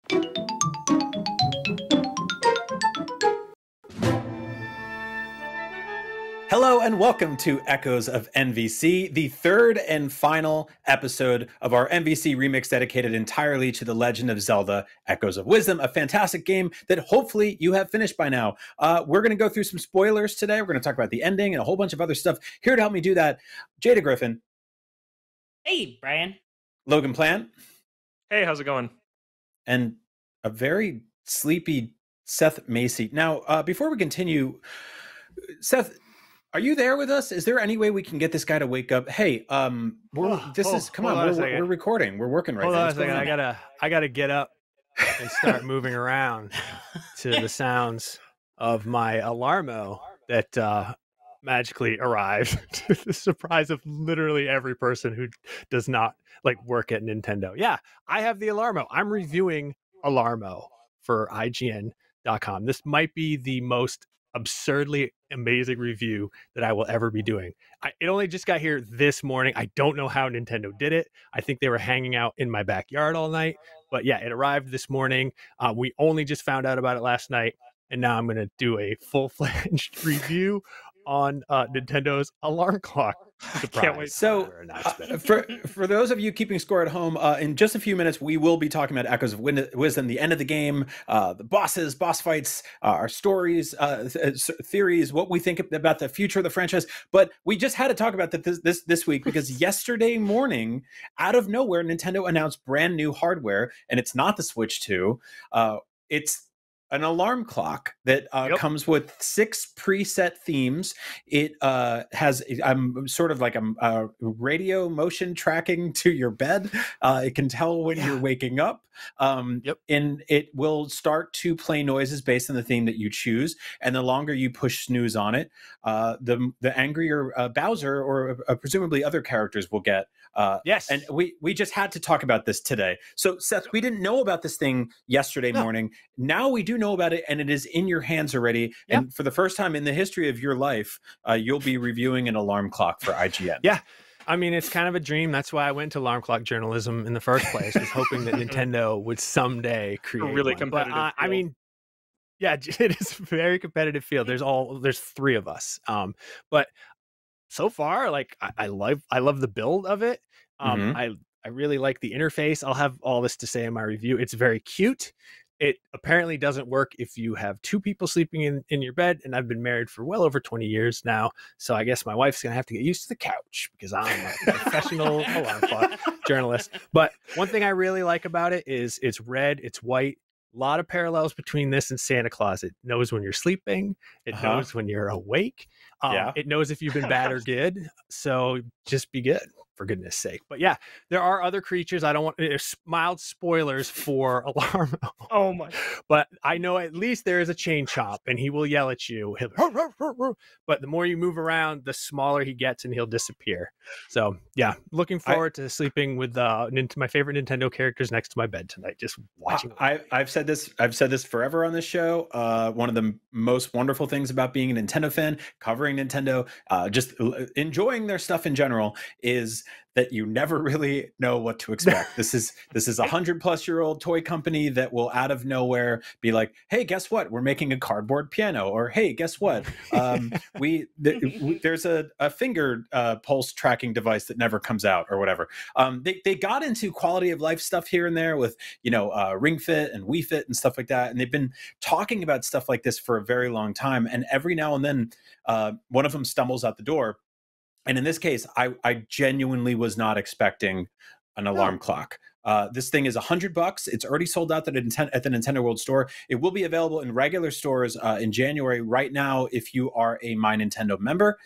Hello and welcome to Echoes of NVC, the third and final episode of our NVC remix dedicated entirely to The Legend of Zelda Echoes of Wisdom, a fantastic game that hopefully you have finished by now. We're going to go through some spoilers today. We're going to talk about the ending and a whole bunch of other stuff. Here to help me do that, Jada Griffin. Hey, Brian. Logan Plant. Hey, how's it going? And a very sleepy Seth Macy. Now, before we continue, Seth, are you there with us? Is there any way we can get this guy to wake up? Hey, we're recording. We're working right now. Hold on a second. I gotta get up and start moving around to the sounds of my ALARMO that magically arrived to the surprise of literally every person who does not work at Nintendo. Yeah, I have the ALARMO. I'm reviewing ALARMO for IGN.com. This might be the most absurdly amazing review that I will ever be doing. It only just got here this morning. I don't know how Nintendo did it. I think they were hanging out in my backyard all night. But yeah, it arrived this morning. We only just found out about it last night. And now I'm going to do a full-fledged review on Nintendo's alarm clock. Surprise. Can't wait. So, for those of you keeping score at home, in just a few minutes, we will be talking about Echoes of Wisdom, the end of the game, the bosses, boss fights, our stories, theories, what we think about the future of the franchise. But we just had to talk about that this week because yesterday morning, out of nowhere, Nintendo announced brand new hardware, and it's not the Switch 2. It's an alarm clock that comes with 6 preset themes. It has sort of like a radio motion tracking to your bed. It can tell when you're waking up. And it will start to play noises based on the theme that you choose. And the longer you push snooze on it, the angrier Bowser or presumably other characters will get. Yes. And we just had to talk about this today. So, Seth, we didn't know about this thing yesterday morning. Now we do know about it, and it is in your hands already. Yep. And for the first time in the history of your life, you'll be reviewing an alarm clock for IGN. Yeah. I mean, it's kind of a dream. That's why I went to alarm clock journalism in the first place, was hoping that Nintendo would someday create a really one. competitive But, I mean, yeah, it is a very competitive field. There's 3 of us. But so far, I love the build of it. I really like the interface. I'll have all this to say in my review. It's very cute. It apparently doesn't work if you have 2 people sleeping in your bed, and I've been married for well over 20 years now, so I guess my wife's gonna have to get used to the couch because I'm a professional alarm clock journalist. But one thing I really like about it is it's red, it's white. A lot of parallels between this and Santa Claus. It knows when you're sleeping. It knows when you're awake. It knows if you've been bad or good. So just be good, for goodness sake. But yeah, there are other creatures. I don't want mild spoilers for ALARMO. Oh my! But I know at least there is a chain chomp, and he will yell at you. But the more you move around, the smaller he gets, and he'll disappear. So yeah, looking forward to sleeping with my favorite Nintendo characters next to my bed tonight. Just watching. I've said this forever on this show. One of the most wonderful things about being a Nintendo fan, covering Nintendo, just enjoying their stuff in general, is that you never really know what to expect. This is a 100-plus-year-old toy company that will out of nowhere be like, hey, guess what? We're making a cardboard piano. Or hey, guess what? There's a finger pulse tracking device that never comes out or whatever. They got into quality of life stuff here and there with Ring Fit and Wii Fit and stuff like that. And they've been talking about stuff like this for a very long time. And every now and then one of them stumbles out the door. And in this case, I genuinely was not expecting an alarm clock. This thing is $100. It's already sold out at the Nintendo World Store. It will be available in regular stores in January. Right now, if you are a My Nintendo member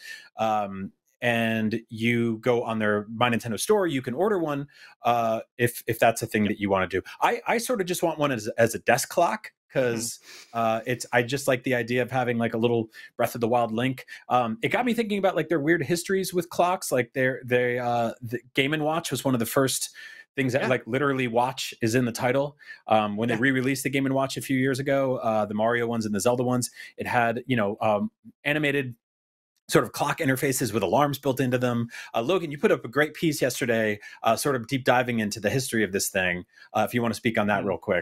and you go on their My Nintendo store, you can order one if that's a thing that you want to do. I sort of just want one as a desk clock. Because I just like the idea of having like a little Breath of the Wild link. It got me thinking about like their weird histories with clocks. Like the Game & Watch was one of the first things that like literally watch is in the title. When they re-released the Game & Watch a few years ago, the Mario ones and the Zelda ones, it had animated sort of clock interfaces with alarms built into them. Logan, you put up a great piece yesterday, sort of deep diving into the history of this thing. If you want to speak on that real quick.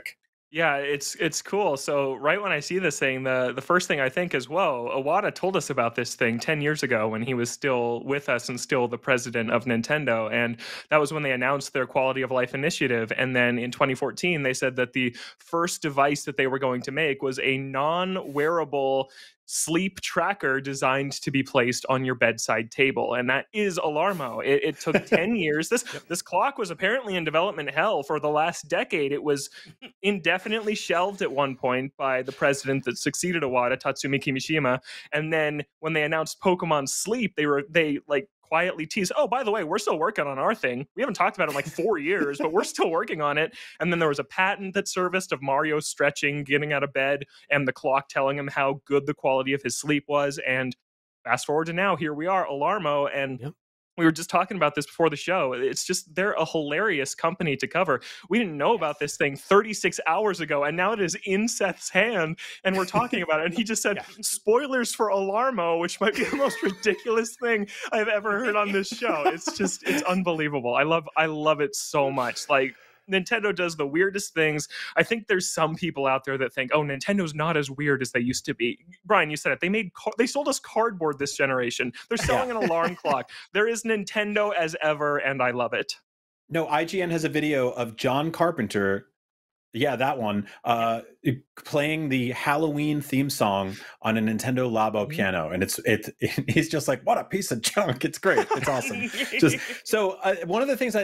Yeah, it's cool. So right when I see this thing, the first thing I think is, whoa, Iwata told us about this thing 10 years ago when he was still with us and still the president of Nintendo. And that was when they announced their quality of life initiative. And then in 2014, they said that the first device that they were going to make was a non-wearable sleep tracker designed to be placed on your bedside table, and that is Alarmo. It took 10 years. This clock was apparently in development hell for the last decade. It was indefinitely shelved at one point by the president that succeeded Iwata, Tatsumi Kimishima, and then when they announced Pokemon Sleep, they like quietly teased, oh, by the way, we're still working on our thing. We haven't talked about it in like 4 years, but we're still working on it. And then there was a patent that serviced of Mario stretching, getting out of bed, and the clock telling him how good the quality of his sleep was. And fast forward to now, here we are, Alarmo, and Yep. we were just talking about this before the show. It's just, they're a hilarious company to cover. We didn't know about this thing 36 hours ago, and now it is in Seth's hand, and we're talking about it. And he just said, spoilers for Alarmo, which might be the most ridiculous thing I've ever heard on this show. It's unbelievable. I love it so much. Like, Nintendo does the weirdest things. I think there's some people out there that think, oh, Nintendo's not as weird as they used to be. Brian, you said it. They sold us cardboard this generation. They're selling an alarm clock. There is Nintendo as ever, and I love it. No, IGN has a video of John Carpenter. Yeah, that one. Playing the Halloween theme song on a Nintendo Labo piano, and he's just like, what a piece of junk! It's great, it's awesome. So one of the things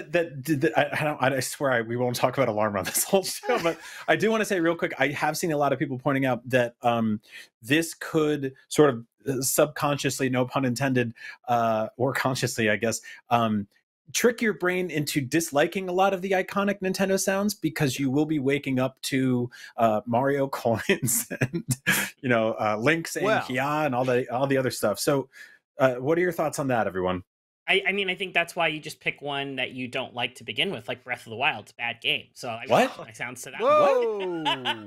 I swear we won't talk about Alarm on this whole show, but I do want to say real quick, I have seen a lot of people pointing out that this could sort of subconsciously, no pun intended, or consciously, I guess. Trick your brain into disliking a lot of the iconic Nintendo sounds, because you will be waking up to Mario coins and Link saying "Kia" and all the other stuff. So, what are your thoughts on that, everyone? I mean, I think that's why you just pick one that you don't like to begin with, like Breath of the Wild. It's a bad game. So I what? My sounds to that. Whoa!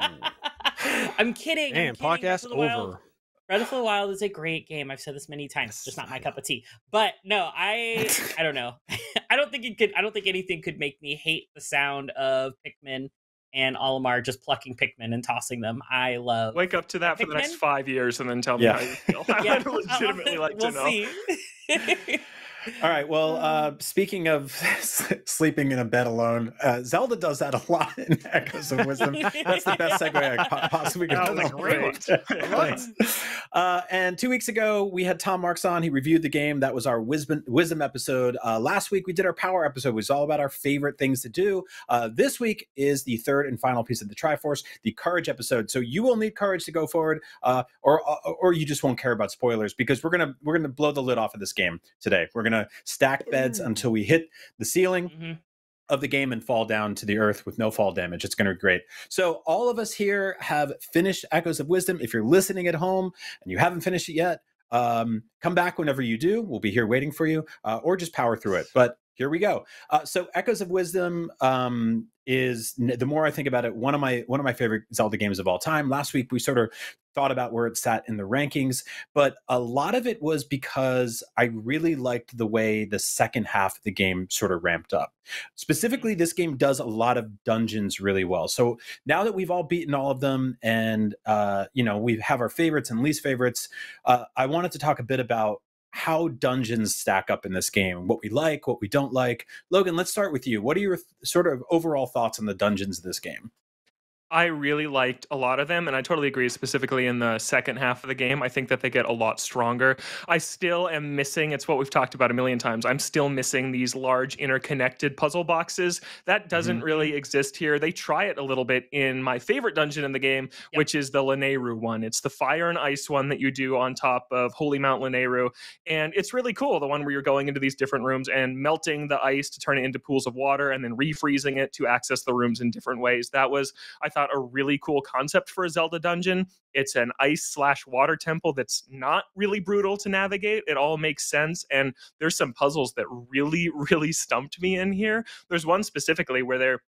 I'm kidding. Man, podcast over. Breath of the Wild is a great game. I've said this many times. Just not my cup of tea. But no, I don't know. I don't think anything could make me hate the sound of Pikmin and Olimar just plucking Pikmin and tossing them. I love. Wake up to that for the next 5 years and then tell me how you feel. I would legitimately like to know. See. All right. Well, speaking of sleeping in a bed alone, Zelda does that a lot in Echoes of Wisdom. That's the best segue I possibly could do. That was great. Thanks. And 2 weeks ago, we had Tom Marks on. He reviewed the game. That was our wisdom episode. Last week, we did our power episode, which was all about our favorite things to do. This week is the third and final piece of the Triforce, the courage episode. So you will need courage to go forward, or you just won't care about spoilers, because we're gonna blow the lid off of this game today. We're gonna stack beds until we hit the ceiling of the game and fall down to the earth with no fall damage. It's going to be great. So all of us here have finished Echoes of Wisdom. If you're listening at home and you haven't finished it yet, come back whenever you do. We'll be here waiting for you, or just power through it. But here we go. So Echoes of Wisdom is, the more I think about it, one of my favorite Zelda games of all time. Last week we sort of thought about where it sat in the rankings, but a lot of it was because I really liked the way the second half of the game sort of ramped up. Specifically, this game does a lot of dungeons really well. So now that we've all beaten all of them, and we have our favorites and least favorites, I wanted to talk a bit about how dungeons stack up in this game, what we like, what we don't like. Logan, let's start with you. What are your sort of overall thoughts on the dungeons of this game? I really liked a lot of them, and I totally agree, specifically in the second half of the game. I think that they get a lot stronger. I still am missing, it's what we've talked about a million times, I'm still missing these large interconnected puzzle boxes. That doesn't really exist here. They try it a little bit in my favorite dungeon in the game, which is the Lanayru one. It's the fire and ice one that you do on top of Holy Mount Lanayru, and it's really cool, the one where you're going into these different rooms and melting the ice to turn it into pools of water and then refreezing it to access the rooms in different ways. That was, I thought, a really cool concept for a Zelda dungeon. It's an ice/water temple that's not really brutal to navigate. It all makes sense, and there's some puzzles that really, really stumped me in here. There's one specifically where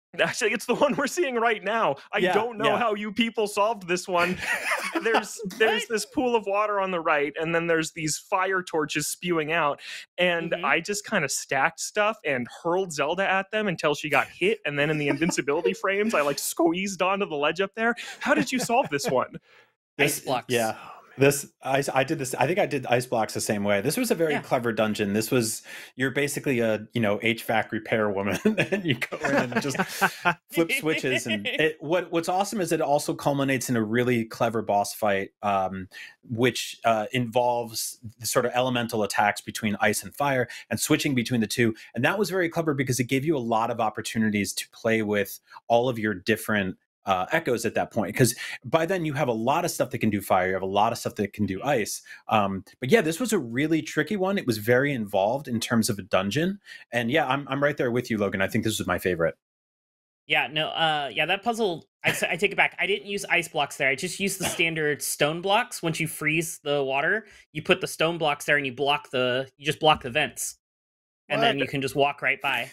Actually, it's the one we're seeing right now. I don't know how you people solved this one. There's this pool of water on the right, and then there's these fire torches spewing out. And I just kind of stacked stuff and hurled Zelda at them until she got hit. And then in the invincibility frames, I like squeezed onto the ledge up there. How did you solve this one? Ice blocks. Yeah. I did this. I think I did ice blocks the same way. This was a very clever dungeon. This was, you're basically a, HVAC repair woman, and you go in and just flip switches. And what's awesome is it also culminates in a really clever boss fight, which involves the sort of elemental attacks between ice and fire and switching between the two. And that was very clever because it gave you a lot of opportunities to play with all of your different echoes at that point, because by then you have a lot of stuff that can do fire, you have a lot of stuff that can do ice, but yeah, this was a really tricky one. It was very involved in terms of a dungeon, and yeah, I'm right there with you, Logan. I think this was my favorite. That puzzle, I take it back. I didn't use ice blocks there. I just used the standard stone blocks. Once you freeze the water, you put the stone blocks there and you just block the vents. And then you can just walk right by.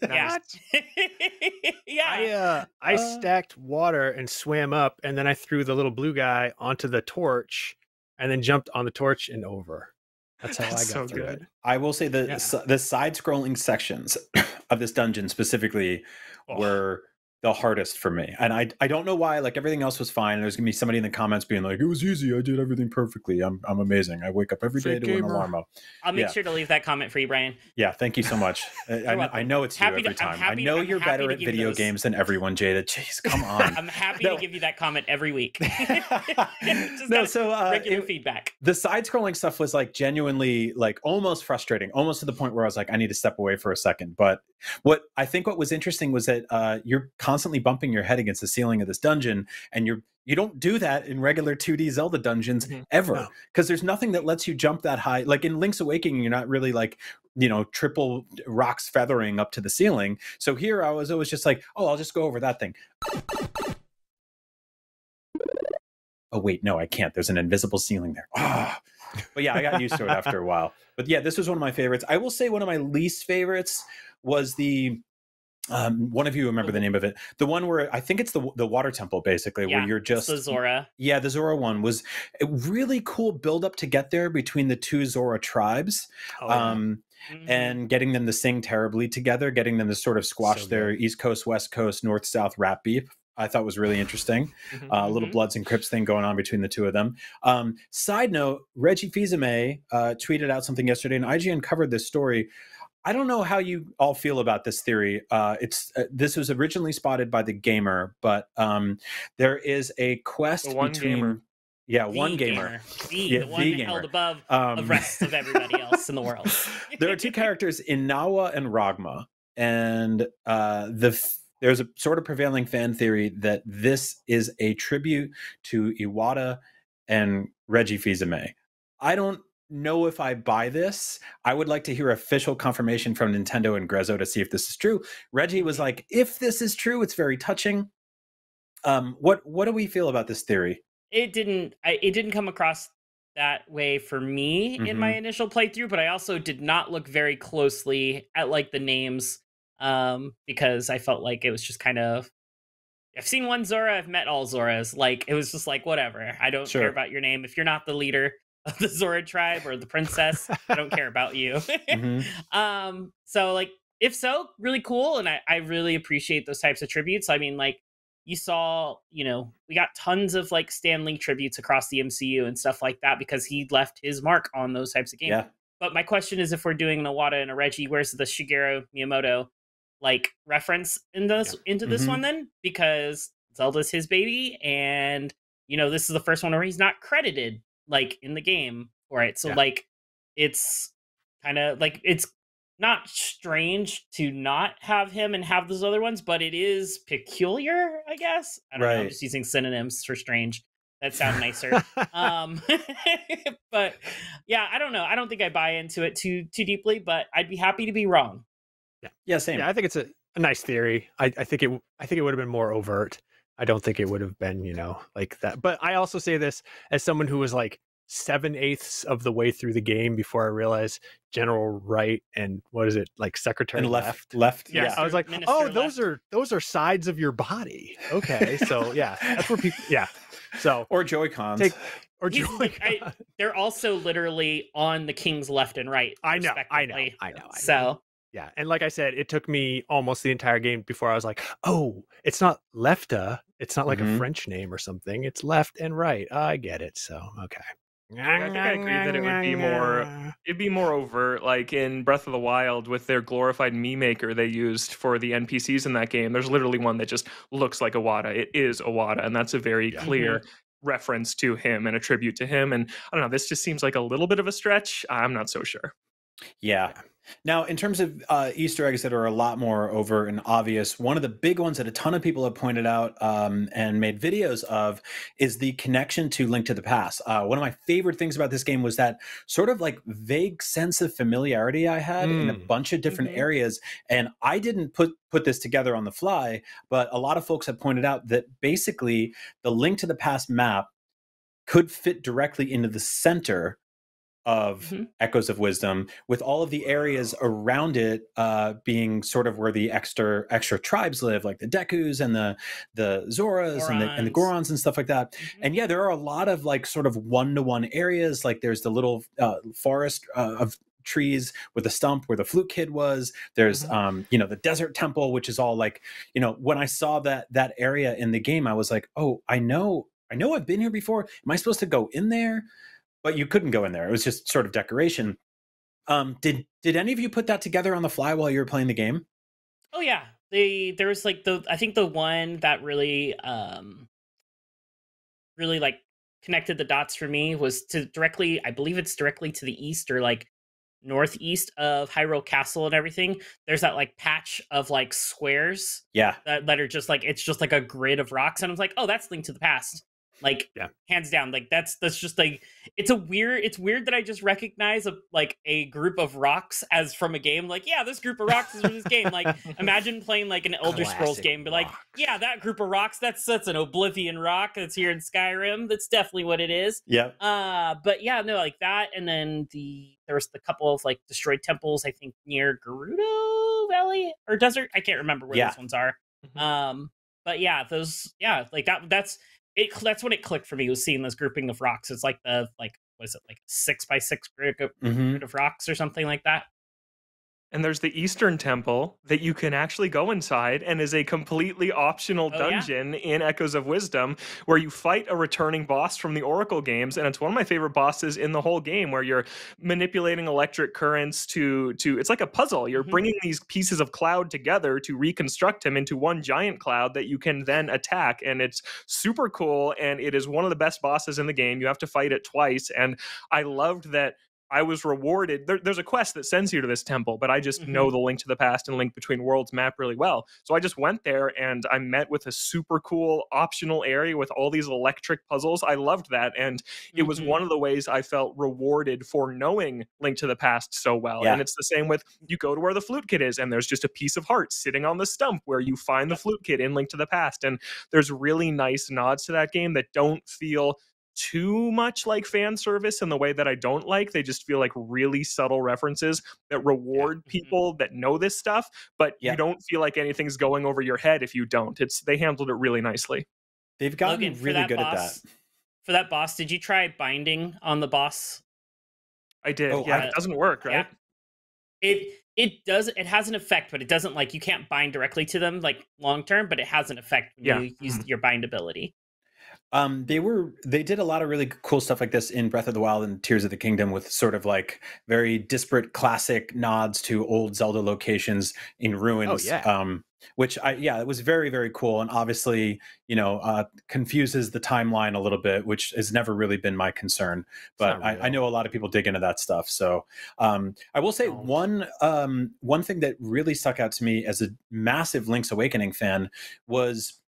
I stacked water and swam up, and then I threw the little blue guy onto the torch, and then jumped on the torch and over. That's how I got through it. I will say the side-scrolling sections of this dungeon specifically were the hardest for me, and I don't know why. Like, everything else was fine. There's gonna be somebody in the comments being like, "It was easy. I did everything perfectly. I'm amazing. I wake up every day to an ALARMO." I'll make sure to leave that comment for you, Brian. Yeah, thank you so much. I know it's you every time. I know you're better at video games than everyone, Jada. Jeez, come on. I'm happy to give you that comment every week. Regular feedback. The side-scrolling stuff was like genuinely like almost frustrating, almost to the point where I was like, I need to step away for a second. But what was interesting was that you're constantly bumping your head against the ceiling of this dungeon, and you don't do that in regular 2D Zelda dungeons ever, because there's nothing that lets you jump that high. Like in Link's Awakening, you're not really like, triple rocks feathering up to the ceiling. So here I was always just like, oh, I'll just go over that thing. Oh wait, no, I can't. There's an invisible ceiling there. But yeah, I got used to it after a while. But yeah, this was one of my favorites. I will say one of my least favorites was the one of you remember the name of it, the one where I think it's the water temple, basically, where you're just the Zora. Yeah, the Zora one was a really cool build up to get there between the two Zora tribes. And getting them to sing terribly together, getting them to sort of squash their East Coast, West Coast, North South rap beef, I thought was really interesting. A little Bloods and Crips thing going on between the two of them. Side note, Reggie Fils-Aimé tweeted out something yesterday, and IGN covered this story. I don't know how you all feel about this theory. This was originally spotted by The Gamer, but there is a quest between... Gamer. Yeah, one gamer. The one held above the rest of everybody else in the world. There are two characters, Inawa and Ragma, and there's a sort of prevailing fan theory that this is a tribute to Iwata and Reggie Fils-Aimé. I don't know if I buy this. I would like to hear official confirmation from Nintendo and Grezzo to see if this is true. Reggie was like, if this is true, it's very touching. What do we feel about this theory? It didn't come across that way for me in my initial playthrough, but I also did not look very closely at like the names because I felt like it was just kind of, I've seen one Zora, I've met all Zoras. Like, it was just like, whatever. I don't care about your name. If you're not the leader of the Zora tribe or the princess, I don't care about you. So like, if so, really cool. And I really appreciate those types of tributes. I mean, like, you saw, we got tons of like Stan Lee tributes across the MCU and stuff like that because he left his mark on those types of games. Yeah. But my question is, if we're doing an Iwata and a Reggie, where's the Shigeru Miyamoto like reference into this one then? Because Zelda's his baby, and this is the first one where he's not credited like in the game for it. So like, it's kind of like, it's not strange to not have him and have those other ones, but it is peculiar, I guess. I don't know. I'm just using synonyms for strange that sound nicer. But yeah, I don't know. I don't think I buy into it too deeply, but I'd be happy to be wrong. Yeah, same. Yeah, I think it's a nice theory. I think it would have been more overt. I don't think it would have been, like that. But I also say this as someone who was like 7/8 of the way through the game before I realized General right and what is it, like Secretary And left. Yeah. Yeah. I was like, Minister oh, left. those are sides of your body. Okay, so yeah, that's where people. Yeah, so Or Joy-Cons. They're also literally on the king's left and right. I know. So yeah, and like I said, it took me almost the entire game before I was like, oh, it's not lefta. It's not like a French name or something. It's left and right. I get it. So okay. Yeah, I think I agree that it'd be more overt, like in Breath of the Wild with their glorified Mii maker they used for the NPCs in that game. There's literally one that just looks like Iwata. It is Iwata, and that's a very clear reference to him and a tribute to him. And I don't know, this just seems like a little bit of a stretch. I'm not so sure. Yeah. Now, in terms of Easter eggs that are a lot more overt and obvious, one of the big ones that a ton of people have pointed out and made videos of is the connection to Link to the Past. One of my favorite things about this game was that sort of like vague sense of familiarity I had in a bunch of different areas. And I didn't put this together on the fly, but a lot of folks have pointed out that basically the Link to the Past map could fit directly into the center of Echoes of Wisdom, with all of the areas around it being sort of where the extra tribes live, like the Dekus and the Zoras and the Gorons and stuff like that. And yeah, there are a lot of like sort of one-to-one areas. Like there's the little forest of trees with the stump where the flute kid was. There's the desert temple, which is all like, when I saw that area in the game, I was like, oh, I know I've been here before. Am I supposed to go in there? But you couldn't go in there. It was just sort of decoration. Did any of you put that together on the fly while you were playing the game? Oh yeah, there was like I think the one that really like connected the dots for me was I believe it's directly to the east or like northeast of Hyrule Castle and everything. There's that like patch of like squares, that are just like, it's just like a grid of rocks, and I was like, oh, that's Link to the Past. Like, hands down, like that's just like, it's weird that I just recognize a group of rocks as from a game. Like, yeah, this group of rocks is from this game. Like, imagine playing like an Elder Scrolls game, but like, yeah, that group of rocks, that's an Oblivion rock that's here in Skyrim. That's definitely what it is. Yeah. But yeah, no, like that, and then there was the couple of like destroyed temples, I think near Gerudo Valley or Desert. I can't remember where those ones are. But yeah, those, like that's when it clicked for me, was seeing this grouping of rocks. It's like what is it, like 6x6 grid of rocks or something like that. And there's the Eastern Temple that you can actually go inside and is a completely optional dungeon in Echoes of Wisdom where you fight a returning boss from the Oracle games. And it's one of my favorite bosses in the whole game, where you're manipulating electric currents to it's like a puzzle. You're bringing these pieces of cloud together to reconstruct him into one giant cloud that you can then attack. And it's super cool. And it is one of the best bosses in the game. You have to fight it twice. And I loved that I was rewarded. There's a quest that sends you to this temple, but I just know the Link to the Past and Link Between Worlds map really well. So I just went there and I met with a super cool optional area with all these electric puzzles. I loved that. And it was one of the ways I felt rewarded for knowing Link to the Past so well. And it's the same with, you go to where the flute kid is and there's just a piece of heart sitting on the stump where you find the flute kid in Link to the Past. And there's really nice nods to that game that don't feel too much like fan service in the way that I don't like. They just feel like really subtle references that reward people that know this stuff, but you don't feel like anything's going over your head if you don't. They handled it really nicely. They've gotten Logan, really good at that. For that boss, did you try binding on the boss? I did. It doesn't work, right? It does. It has an effect, but it doesn't, like, you can't bind directly to them like long term, but it has an effect when you use your bind ability. They did a lot of really cool stuff like this in Breath of the Wild and Tears of the Kingdom, with sort of like very disparate classic nods to old Zelda locations in ruins. Which it was very, very cool, and obviously, confuses the timeline a little bit, which has never really been my concern. But I know a lot of people dig into that stuff. So I will say one thing that really stuck out to me as a massive Link's Awakening fan was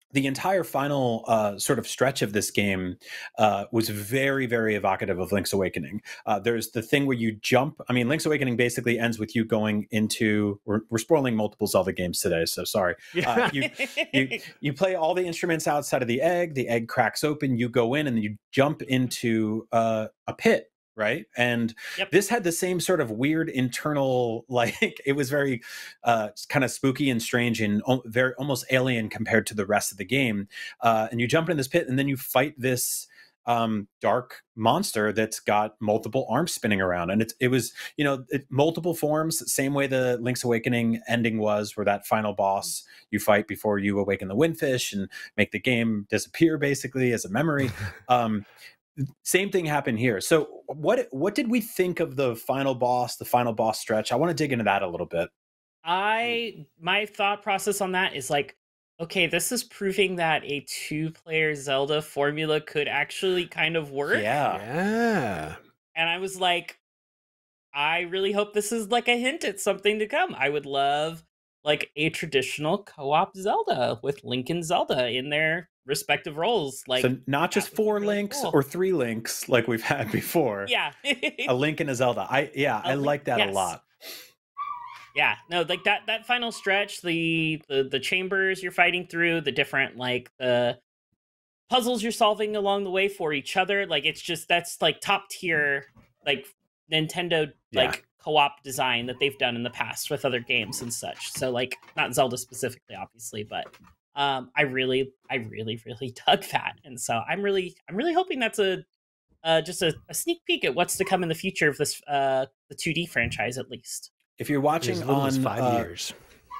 the entire final sort of stretch of this game was very, very evocative of Link's Awakening. There's the thing where you jump. I mean, Link's Awakening basically ends with you going into. We're spoiling multiple Zelda games today, so sorry. You play all the instruments outside of the egg cracks open, you go in, and you jump into a pit. Right. And this had the same sort of weird internal, like, it was very kind of spooky and strange and very almost alien compared to the rest of the game. And you jump in this pit and then you fight this dark monster that's got multiple arms spinning around. And it was, multiple forms, same way the Link's Awakening ending was, where that final boss you fight before you awaken the Windfish and make the game disappear basically as a memory. Same thing happened here. So what did we think of the final boss stretch? I want to dig into that a little bit. My thought process on that is like, okay, this is proving that a 2-player Zelda formula could actually kind of work. Yeah. And I was like, I really hope this is like a hint at something to come. I would love like a traditional co-op Zelda with Link and Zelda in their respective roles. Like, so not just 4 really Links or 3 Links like we've had before. Yeah. A Link and a Zelda. I like that a lot. Yeah, no, like that final stretch, the chambers you're fighting through, the different like the puzzles you're solving along the way for each other, like that's like top tier like Nintendo like co-op design that they've done in the past with other games and such. So like not Zelda specifically, obviously, but I really dug that, and so I'm really hoping that's just a sneak peek at what's to come in the future of this the 2D franchise, at least. If you're watching on 5 years,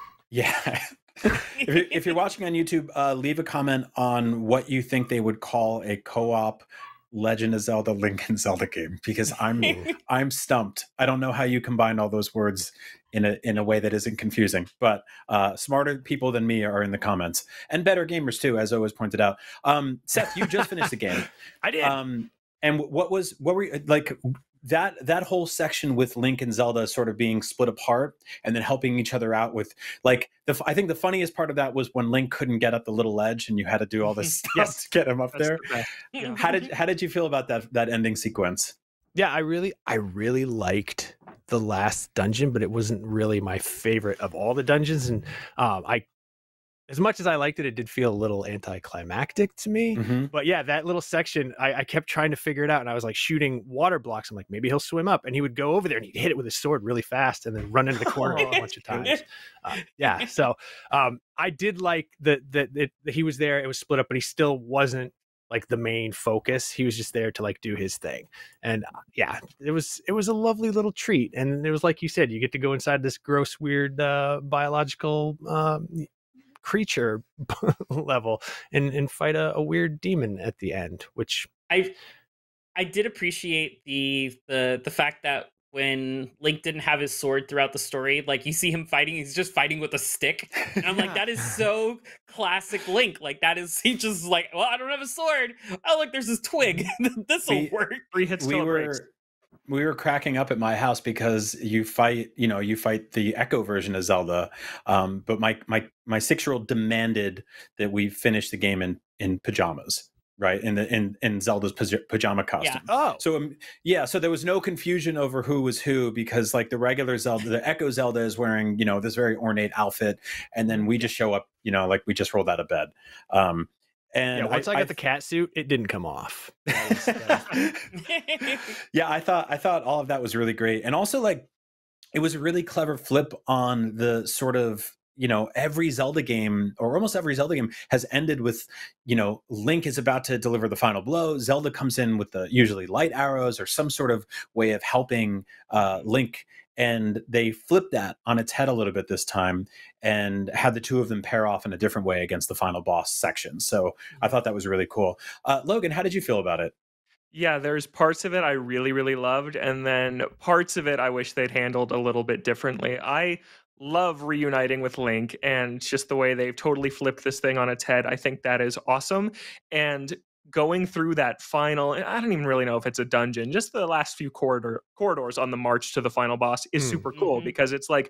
if you're watching on YouTube, leave a comment on what you think they would call a co-op Legend of Zelda Link and Zelda game, because I'm stumped. I don't know how you combine all those words in a way that isn't confusing, but smarter people than me are in the comments, and better gamers too, as always pointed out. Seth, you just finished the game. I did. And what were you like? That whole section with Link and Zelda sort of being split apart and then helping each other out with like I think the funniest part of that was when Link couldn't get up the little ledge and you had to do all this stuff to get him up there. How did you feel about that ending sequence? Yeah, I really liked the last dungeon, but it wasn't really my favorite of all the dungeons. And as much as I liked it, it did feel a little anticlimactic to me. Mm-hmm. But yeah, that little section, I kept trying to figure it out. And I was like shooting water blocks. I'm like, maybe he'll swim up. And he would go over there and he'd hit it with his sword really fast and then run into the corner a bunch of times. So I did like that he was there. It was split up, but he still wasn't like the main focus. He was just there to like do his thing. And it was a lovely little treat. And it was like you said, you get to go inside this gross, weird biological creature level and fight a weird demon at the end, which I did appreciate the fact that when Link didn't have his sword throughout the story, like you see him fighting, he's just fighting with a stick, and I'm like, that is so classic Link. Like that is, he just like, well, I don't have a sword. Oh look, there's this twig. This will work. 3 hits till it breaks. We were cracking up at my house because you fight the Echo version of Zelda, but my 6-year-old demanded that we finish the game in pajamas, right? In Zelda's pajama costume. Yeah. Oh, so there was no confusion over who was who, because like the regular Zelda, the Echo Zelda is wearing this very ornate outfit, and then we just show up, like we just rolled out of bed. And once I got the cat suit, it didn't come off. Yeah, I thought all of that was really great. And also like it was a really clever flip on the sort of, every Zelda game, or almost every Zelda game, has ended with, Link is about to deliver the final blow. Zelda comes in with the usually light arrows or some sort of way of helping Link. And they flipped that on its head a little bit this time and had the two of them pair off in a different way against the final boss section. So I thought that was really cool. Logan, how did you feel about it? Yeah, there's parts of it I really, really loved. And then parts of it I wish they'd handled a little bit differently. I love reuniting with Link, and just the way they've totally flipped this thing on its head. I think that is awesome. And going through that final, I don't even really know if it's a dungeon, just the last few corridors on the march to the final boss is super cool, because it's like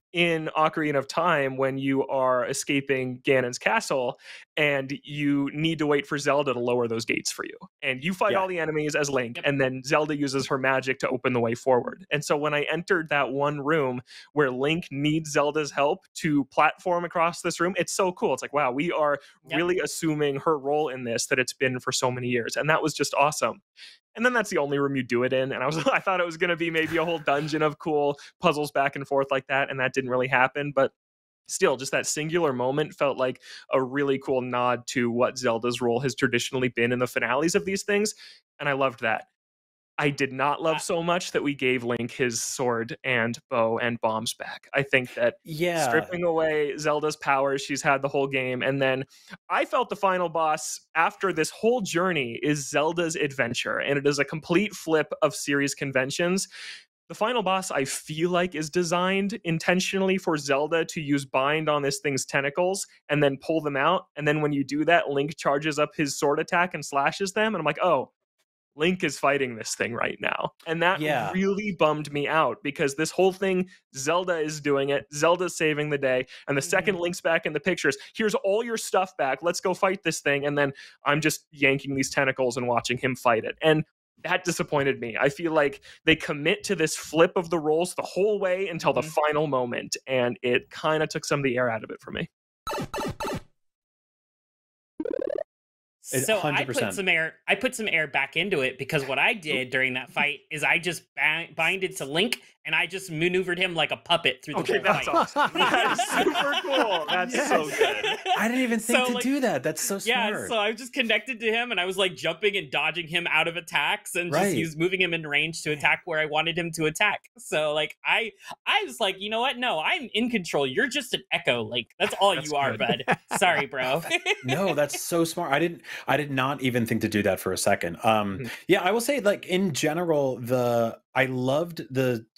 in Ocarina of Time when you are escaping Ganon's castle and you need to wait for Zelda to lower those gates for you. And you fight all the enemies as Link, and then Zelda uses her magic to open the way forward. And so when I entered that one room where Link needs Zelda's help to platform across this room, it's so cool. It's like, wow, we are really assuming her role in this that it's been for so many years. And that was just awesome. And then that's the only room you do it in. And I thought it was going to be maybe a whole dungeon of cool puzzles back and forth like that. And that didn't really happen. But still, just that singular moment felt like a really cool nod to what Zelda's role has traditionally been in the finales of these things. And I loved that. I did not love so much that we gave Link his sword and bow and bombs back. I think that stripping away Zelda's powers, she's had the whole game. And then I felt the final boss after this whole journey is Zelda's adventure. And it is a complete flip of series conventions. The final boss, I feel like, is designed intentionally for Zelda to use bind on this thing's tentacles and then pull them out. And then when you do that, Link charges up his sword attack and slashes them. And I'm like, oh, Link is fighting this thing right now. And that really bummed me out because this whole thing, Zelda is doing it. Zelda's saving the day. And the second Link's back in the pictures, here's all your stuff back. Let's go fight this thing. And then I'm just yanking these tentacles and watching him fight it. And that disappointed me. I feel like they commit to this flip of the roles the whole way until the final moment. And it kind of took some of the air out of it for me. So 100%. I put some air back into it because what I did during that fight is I just binded to Link and I just maneuvered him like a puppet through the whole that's fight. Awesome. That is super cool. That's so good. I didn't even think to do that. That's so smart. Yeah, so I was just connected to him and I was like jumping and dodging him out of attacks and just he was moving him in range to attack where I wanted him to attack. So like I was like, you know what? No, I'm in control. You're just an echo. Like that's all you are, bud. Sorry, bro. No, that's so smart. I did not even think to do that for a second. Yeah, I will say, like, in general, I loved the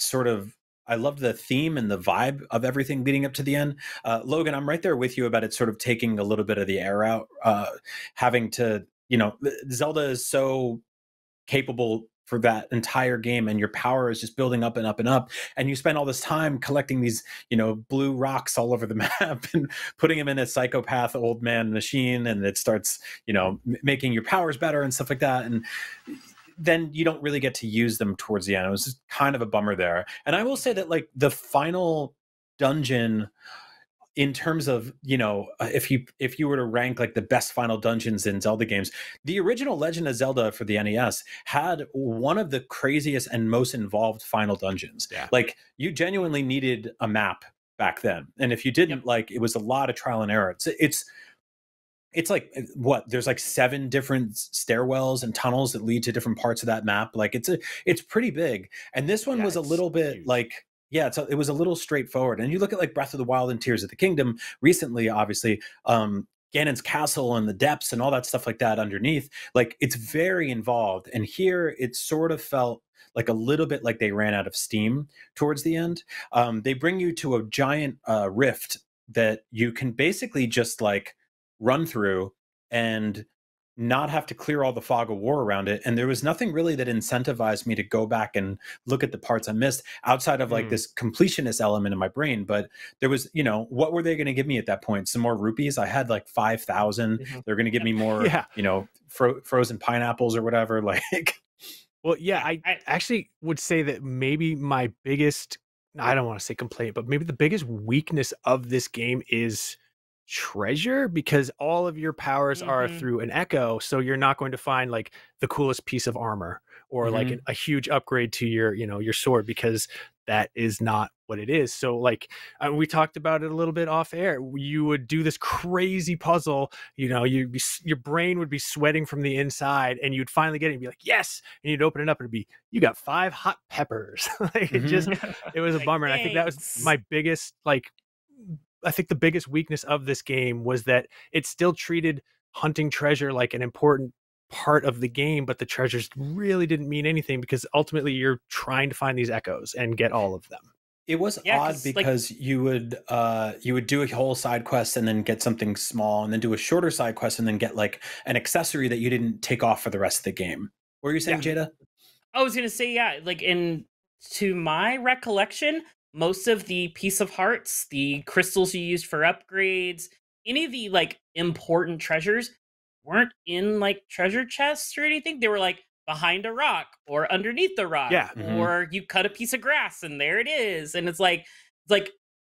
theme and the vibe of everything leading up to the end. Logan, I'm right there with you about it sort of taking a little bit of the air out, having to, Zelda is so capable for that entire game, and your power is just building up and up and up, and you spend all this time collecting these blue rocks all over the map and putting them in a psychopath old man machine, and it starts making your powers better and stuff like that, and then you don't really get to use them towards the end. It was just kind of a bummer there. And I will say that like the final dungeon, in terms of, if you were to rank like the best final dungeons in Zelda games, the original Legend of Zelda for the NES had one of the craziest and most involved final dungeons. Yeah. Like you genuinely needed a map back then. And if you didn't, like, it was a lot of trial and error. It's like there's like 7 different stairwells and tunnels that lead to different parts of that map. Like it's pretty big. And this one was a little bit huge. Like, it was a little straightforward. And you look at like Breath of the Wild and Tears of the Kingdom recently, obviously, Ganon's castle and the depths and all that stuff like that underneath, like it's very involved. And here it sort of felt like a little bit like they ran out of steam towards the end. They bring you to a giant rift that you can basically just like run through and not have to clear all the fog of war around it. And there was nothing really that incentivized me to go back and look at the parts I missed outside of like this completionist element in my brain. But there was, what were they going to give me at that point? Some more rupees? I had like 5,000. They're going to give me more, frozen pineapples or whatever. Like, well, yeah, I actually would say that maybe my biggest, I don't want to say complaint, but maybe the biggest weakness of this game is treasure, because all of your powers are through an echo, so you're not going to find like the coolest piece of armor or like a huge upgrade to your your sword, because that is not what it is. So like we talked about it a little bit off air, you would do this crazy puzzle, your brain would be sweating from the inside, and you'd finally get it and be like, yes, and you'd open it up and it'd be, you got 5 hot peppers. Like it was a bummer. And I think that was my biggest, like, I think the biggest weakness of this game was that it still treated hunting treasure like an important part of the game, but the treasures really didn't mean anything because ultimately you're trying to find these echoes and get all of them. It was odd because like, you would do a whole side quest and then get something small, and then do a shorter side quest and then get like an accessory that you didn't take off for the rest of the game. What were you saying, Jada? I was gonna say, like to my recollection, most of the piece of hearts, the crystals you used for upgrades, any of the like important treasures weren't in like treasure chests or anything. They were like behind a rock or underneath the rock, Yeah. or you cut a piece of grass and there it is. And it's like,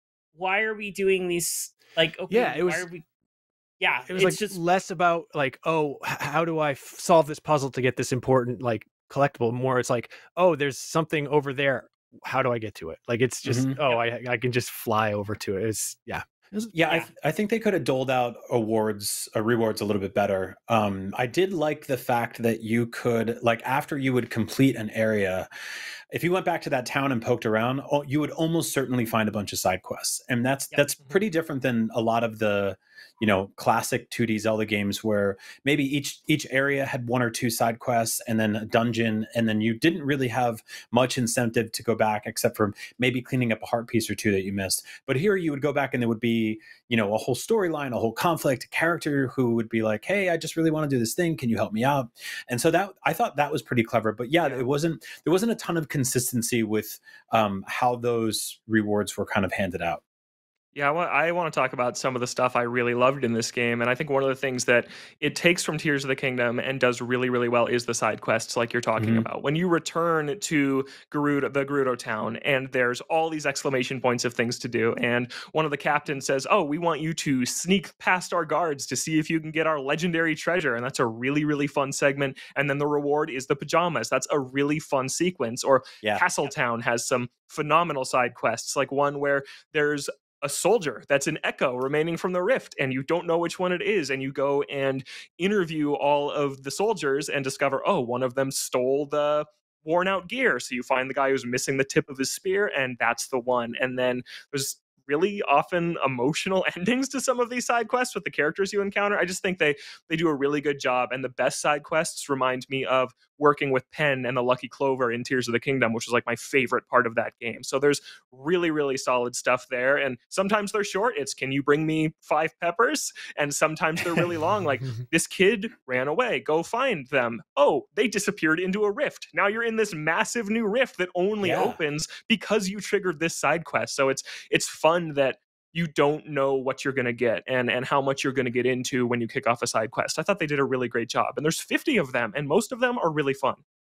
why are we doing these? Like, okay, Yeah, it why was. are we? Yeah, It was it's like just less about like, oh, how do I solve this puzzle to get this important like collectible? More, it's like, oh, there's something over there. How do I get to it? Like, it's just, oh, I can just fly over to it. It's Yeah, I think they could have doled out rewards a little bit better. I did like the fact that you could, like, after you would complete an area, if you went back to that town and poked around, you would almost certainly find a bunch of side quests, and that's pretty different than a lot of the classic 2D Zelda games where maybe each area had one or two side quests and then a dungeon, and then you didn't really have much incentive to go back except for maybe cleaning up a heart piece or two that you missed. But here you would go back and there would be a whole storyline, a whole conflict, a character who would be like, hey, I just really want to do this thing, can you help me out? And so that, I thought that was pretty clever. But there wasn't a ton of consistency with how those rewards were kind of handed out. Yeah, I want to talk about some of the stuff I really loved in this game. And I think one of the things that it takes from Tears of the Kingdom and does really, really well is the side quests, like you're talking about. When you return to the Gerudo town, and there's all these exclamation points of things to do. And one of the captains says, oh, we want you to sneak past our guards to see if you can get our legendary treasure. And that's a really, really fun segment. And then the reward is the pajamas. That's a really fun sequence. Or Castletown has some phenomenal side quests, like one where there's a soldier that's an echo remaining from the rift, and you don't know which one it is, and you go and interview all of the soldiers and discover, oh, one of them stole the worn out gear. So you find the guy who's missing the tip of his spear, and that's the one. And then there's really often emotional endings to some of these side quests with the characters you encounter. I just think they do a really good job. And the best side quests remind me of working with Penn and the Lucky Clover in Tears of the Kingdom, which is like my favorite part of that game. So there's really, really solid stuff there. And sometimes they're short. It's, can you bring me 5 peppers? And sometimes they're really long. Like, this kid ran away. Go find them. Oh, they disappeared into a rift. Now you're in this massive new rift that only opens because you triggered this side quest. So it's fun that you don't know what you're going to get and how much you're going to get into when you kick off a side quest. I thought they did a really great job. And there's 50 of them, and most of them are really fun.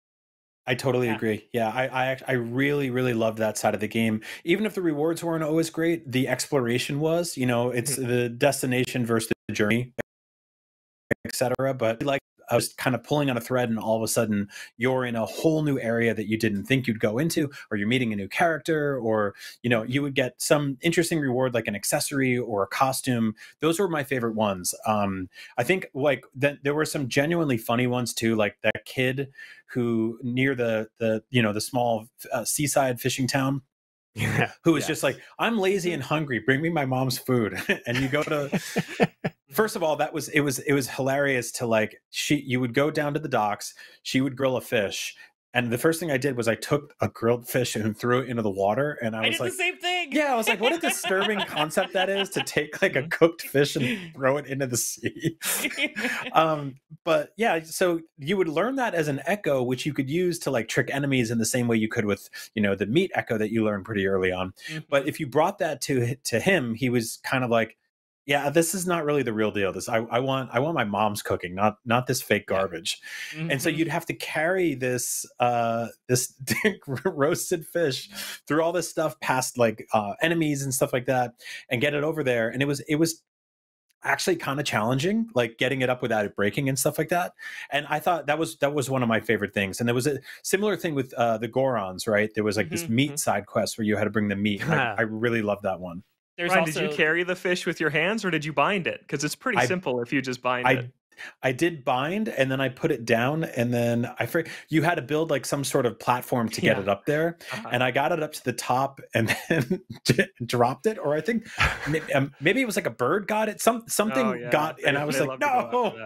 I totally agree. Yeah, I really, really loved that side of the game. Even if the rewards weren't always great, the exploration was, it's the destination versus the journey, etc. But like, I was kind of pulling on a thread, and all of a sudden you're in a whole new area that you didn't think you'd go into, or you're meeting a new character, or you would get some interesting reward like an accessory or a costume. Those were my favorite ones. I think like there were some genuinely funny ones too, like that kid who near the small seaside fishing town. Who was just like, I'm lazy and hungry, bring me my mom's food. And you go to first of all, it was hilarious to like, you would go down to the docks, she would grill a fish, and the first thing I did was I took a grilled fish and threw it into the water, and I was did like, the same thing. Yeah, I was like, what a disturbing concept that is, to take like a cooked fish and throw it into the sea. But yeah, so you would learn that as an echo, which you could use to like trick enemies in the same way you could with the meat echo that you learned pretty early on. But if you brought that to him, he was kind of like, yeah, this is not really the real deal. This I want my mom's cooking, not this fake garbage. And so you'd have to carry this this roasted fish through all this stuff past like enemies and stuff like that, and get it over there. And it was actually kind of challenging, like getting it up without it breaking and stuff like that. And I thought that was one of my favorite things. And there was a similar thing with the Gorons, right? There was like this meat side quest where you had to bring the meat. I really loved that one. Ryan, did you carry the fish with your hands, or did you bind it? Because it's pretty simple if you just bind it. I did bind, and then I put it down, and then you had to build like some sort of platform to get it up there. And I got it up to the top and then dropped it, or I think maybe it was like a bird got it. Something got, and I was like, no.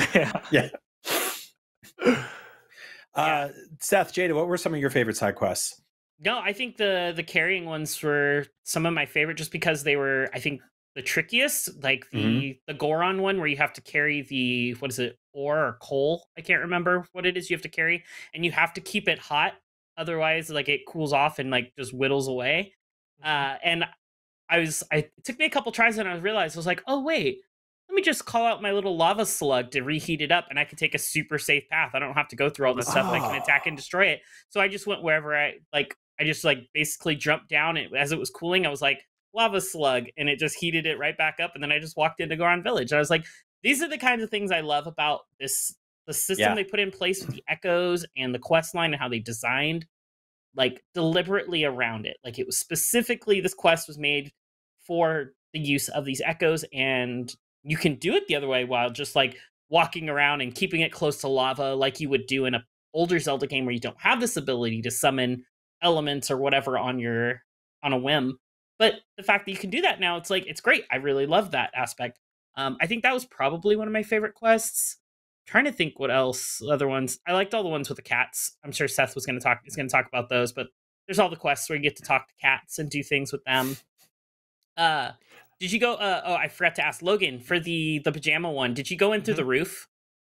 Seth, Jada, what were some of your favorite side quests? No, I think the carrying ones were some of my favorite, just because they were, I think, the trickiest. Like the Goron one, where you have to carry the, what is it, ore or coal? I can't remember what it is you have to carry, and you have to keep it hot, otherwise like it cools off and like just whittles away. And it took me a couple tries and I realized, I was like, oh wait, let me just call out my little lava slug to reheat it up and I can take a super safe path. I don't have to go through all this stuff that can attack and destroy it. So I just went wherever I just basically jumped down, and as it was cooling, I was like, lava slug, and it just heated it right back up, and then I just walked into Goron Village. And I was like, these are the kinds of things I love about the system they put in place with the echoes and the quest line and how they designed deliberately around it. Like, it was specifically, this quest was made for the use of these echoes, and you can do it the other way while just walking around and keeping it close to lava like you would do in a older Zelda game where you don't have this ability to summon elements or whatever on a whim. But the fact that you can do that now, it's great. I really love that aspect. I think that was probably one of my favorite quests. I'm trying to think what else, other ones. I liked all the ones with the cats. I'm sure Seth is going to talk about those, but there's all the quests where you get to talk to cats and do things with them. Did you go I forgot to ask Logan for the pajama one. Did you go in through the roof?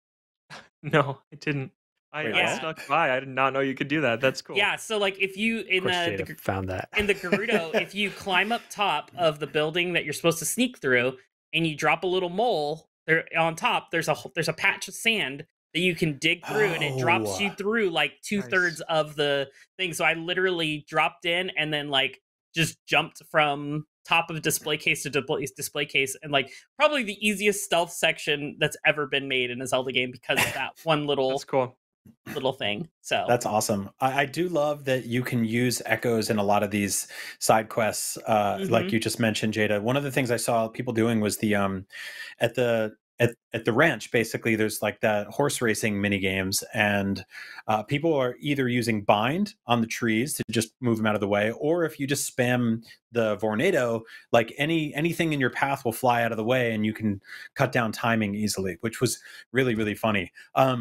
No, I didn't. I snuck by. I did not know you could do that. That's cool. Yeah, so if you found that in the Gerudo, if you climb up top of the building that you're supposed to sneak through, and you drop a little mole there on top, there's a patch of sand that you can dig through, and it drops you through 2/3 of the thing. So I literally dropped in and then just jumped from top of display case to display case, and probably the easiest stealth section that's ever been made in a Zelda game because of that one little that's cool little thing. So that's awesome. I do love that you can use echoes in a lot of these side quests, like you just mentioned, Jada. One of the things I saw people doing was the at the ranch, basically there's that horse racing mini games, and people are either using bind on the trees to just move them out of the way, or if you just spam the Vornado, anything in your path will fly out of the way and you can cut down timing easily, which was really, really funny.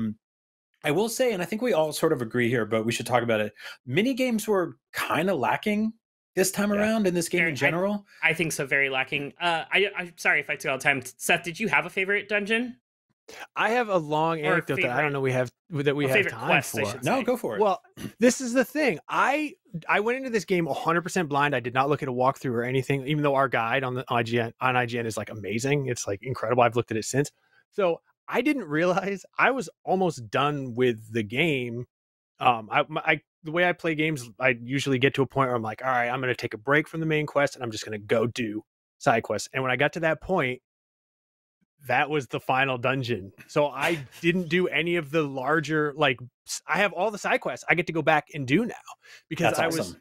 I will say, and I think we all sort of agree here, but we should talk about it. Mini games were kind of lacking this time around in this game in general. I think so, very lacking. I'm sorry if I took all the time. Seth, did you have a favorite dungeon? I have a long anecdote that I don't know we have time quest, for. No, go for it. Well, this is the thing. I went into this game 100% blind. I did not look at a walkthrough or anything, even though our guide on IGN is amazing. It's incredible. I've looked at it since. So I didn't realize I was almost done with the game. The way I play games, I usually get to a point where I'm like, all right, I'm going to take a break from the main quest and I'm just going to go do side quests. And when I got to that point, that was the final dungeon. So I didn't do any of the larger, I have all the side quests I get to go back and do now, because That's awesome.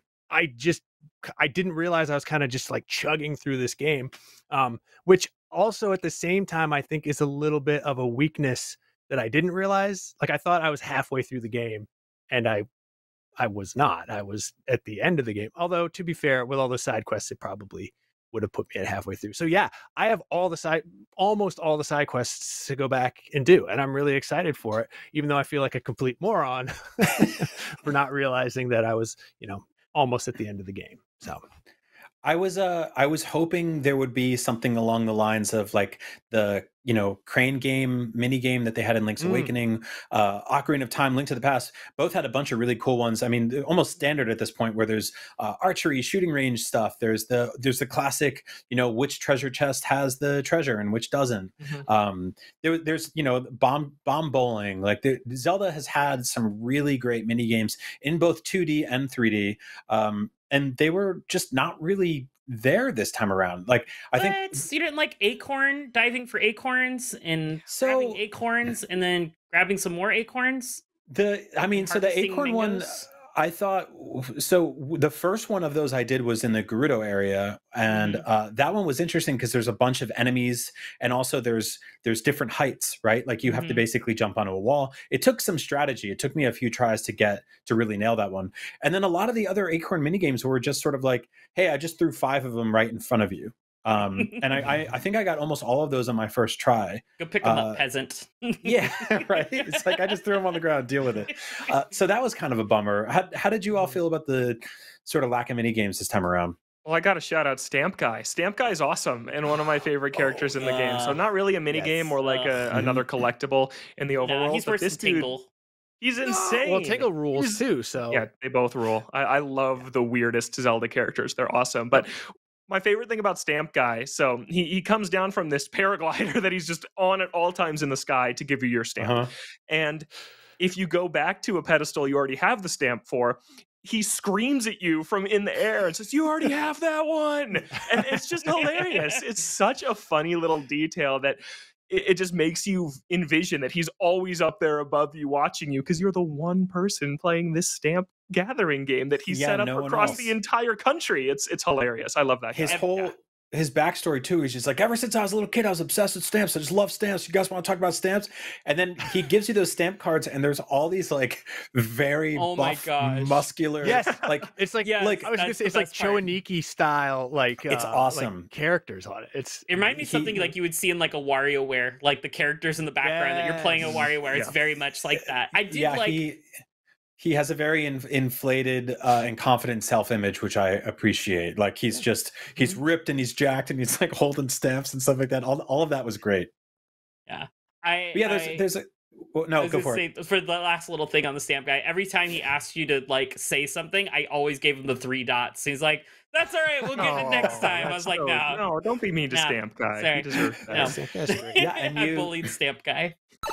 I didn't realize I was kind of just chugging through this game, which also at the same time I think is a little bit of a weakness that I didn't realize. I thought I was halfway through the game, and I was not. I was at the end of the game. Although, to be fair, with all the side quests, it probably would have put me at halfway through. So yeah, I have almost all the side quests to go back and do, and I'm really excited for it, even though I feel like a complete moron for not realizing that I was, almost at the end of the game. So I was hoping there would be something along the lines of the crane game mini game that they had in Link's Awakening, Ocarina of Time, Link to the Past. Both had a bunch of really cool ones. I mean, almost standard at this point, where there's archery, shooting range stuff. There's the classic, which treasure chest has the treasure and which doesn't. There's bomb bowling. Zelda has had some really great mini games in both 2D and 3D. And they were just not really there this time around. I think you didn't like diving for acorns and grabbing acorns and then grabbing some more acorns. The acorn one, I thought, so the first one of those I did was in the Gerudo area, and that one was interesting because there's a bunch of enemies, and also there's different heights, right? You have to basically jump onto a wall. It took some strategy. It took me a few tries to really nail that one. And then a lot of the other acorn minigames were just sort of hey, I just threw 5 of them right in front of you. And I think I got almost all of those on my first try. Go pick them up, peasant. Yeah, right. It's I just threw them on the ground, deal with it. So that was kind of a bummer. How did you all feel about the sort of lack of mini games this time around? Well, I got to shout out Stamp Guy. Stamp Guy is awesome and one of my favorite characters in the game. So not really a mini game, or another collectible in the overworld. He's worse than Tingle. He's insane. Well, Tango rules too, so yeah, they both rule. I love the weirdest Zelda characters. They're awesome. But my favorite thing about Stamp Guy, so he comes down from this paraglider that he's just on at all times in the sky to give you your stamp. And if you go back to a pedestal you already have the stamp for, he screams at you from in the air and says, "You already have that one." And it's just hilarious. It's such a funny little detail that it just makes you envision that he's always up there above you watching you, because you're the one person playing this stamp gathering game that he set up across the entire country. It's hilarious. I love that guy. His backstory too is just like, ever since I was a little kid, I was obsessed with stamps. I just love stamps. You guys want to talk about stamps? And then he gives you those stamp cards, and there's all these like very buff, muscular. Yes, like it's like I was gonna say, it's like Choaniki style, like it's awesome like characters on it. It reminds me of something like you would see in like a WarioWare, like the characters in the background that you're playing a WarioWare. It's very much like that. I did He has a very inflated and confident self-image, which I appreciate. Like he's ripped and he's jacked and he's like holding stamps and stuff like that. All of that was great. Yeah. Go for it. For the last little thing on the stamp guy, every time he asks you to like say something, I always gave him the 3 dots. He's like, "That's all right, we'll get it next time." I was like, no, don't be mean to Stamp Guy. Sorry. He deserves that. No. Yeah, and I bullied Stamp Guy.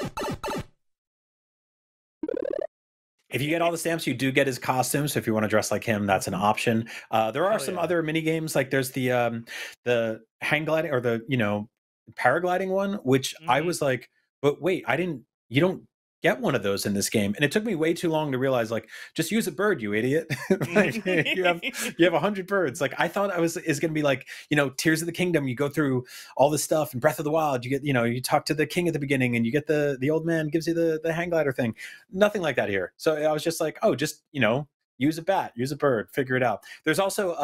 If you get all the stamps, you do get his costume. So if you want to dress like him, that's an option. There are some other mini games, like there's the hang gliding or the paragliding one, which I was like, but wait, you don't get one of those in this game. And it took me way too long to realize, like, just use a bird, you idiot. Like, you have 100 birds. Like, I thought is going to be like, Tears of the Kingdom. You go through all this stuff, and Breath of the Wild, you get, you talk to the king at the beginning, and you get the old man gives you the hang glider thing. Nothing like that here. So I was just like, oh, just, use a bat, use a bird, figure it out. There's also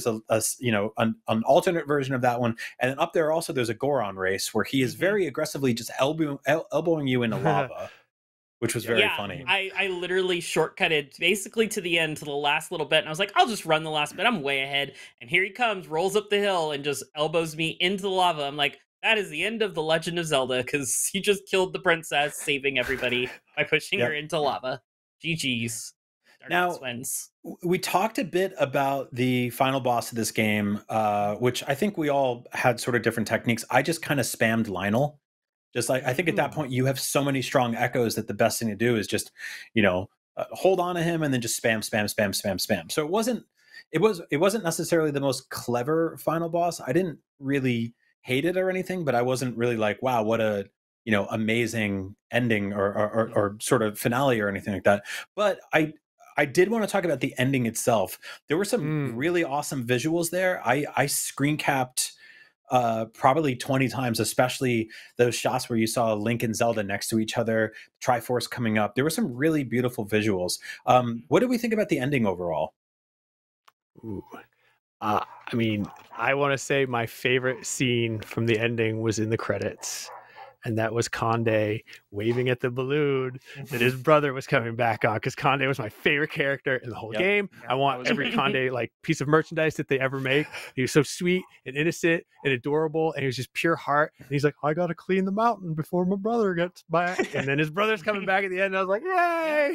an alternate version of that one, and then up there also there's a Goron race where he is very aggressively just elbowing you into lava. Which was very funny. I literally shortcutted basically to the end, to the last little bit. And I was like, I'll just run the last bit. I'm way ahead. And here he comes, rolls up the hill, and just elbows me into the lava. I'm like, that is the end of The Legend of Zelda, because he just killed the princess, saving everybody by pushing her into lava. GG's. Now, we talked a bit about the final boss of this game, which I think we all had sort of different techniques. I just kind of spammed Lionel. Just like, I think at that point you have so many strong echoes that the best thing to do is just, hold on to him and then just spam. So it wasn't necessarily the most clever final boss. I didn't really hate it or anything, but I wasn't really like, wow, what a, amazing ending or sort of finale or anything like that. But I did want to talk about the ending itself. There were some really awesome visuals there. I screen capped probably 20 times, especially those shots where you saw Link and Zelda next to each other, Triforce coming up. There were some really beautiful visuals. What did we think about the ending overall? Ooh. I want to say my favorite scene from the ending was in the credits. And that was Conde waving at the balloon that his brother was coming back on, because Conde was my favorite character in the whole game. I want every Conde piece of merchandise that they ever make. He was so sweet and innocent and adorable, and he was just pure heart. And he's like, I gotta clean the mountain before my brother gets back. And then his brother's coming back at the end, and I was like, yay!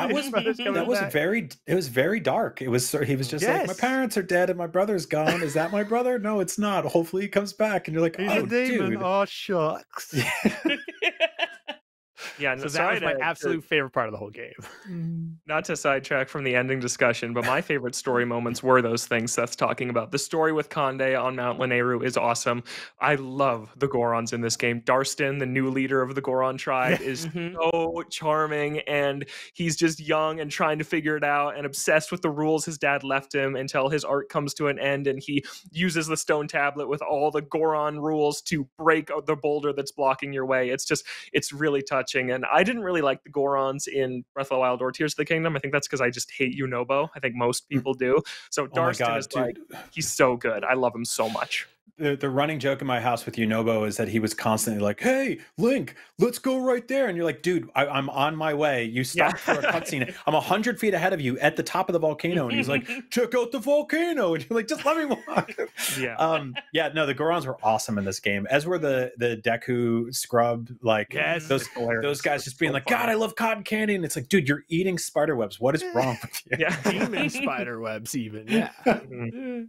It was very dark. He was just like, my parents are dead and my brother's gone. Is that my brother? No, it's not. Hopefully he comes back. And you're like, he's a demon. Dude. Oh, shucks. Yeah, so that was my absolute favorite part of the whole game. Not to sidetrack from the ending discussion, but my favorite story moments were those things Seth's talking about. The story with Conde on Mount Lanayru is awesome. I love the Gorons in this game. Darstan, the new leader of the Goron tribe, is so charming, and he's just young and trying to figure it out and obsessed with the rules his dad left him until his arc comes to an end, and he uses the stone tablet with all the Goron rules to break the boulder that's blocking your way. It's really touching. And I didn't really like the Gorons in Breath of the Wild or Tears of the Kingdom. I think that's because I just hate Yunobo. I think most people do. So Darstan is he's so good. I love him so much. the running joke in my house with Yunobo is that he was constantly like, "Hey, Link, let's go right there," and you're like, "Dude, I'm on my way. You stopped for a cutscene. I'm 100 feet ahead of you at the top of the volcano," and he's like, "Check out the volcano," and you're like, "Just let me walk." Yeah. No, the Gorons were awesome in this game, as were the Deku scrub, like those guys just being like, "God, I love cotton candy," and it's like, dude, you're eating spider webs. What is wrong with you? Yeah, demon spider webs, even. Yeah. And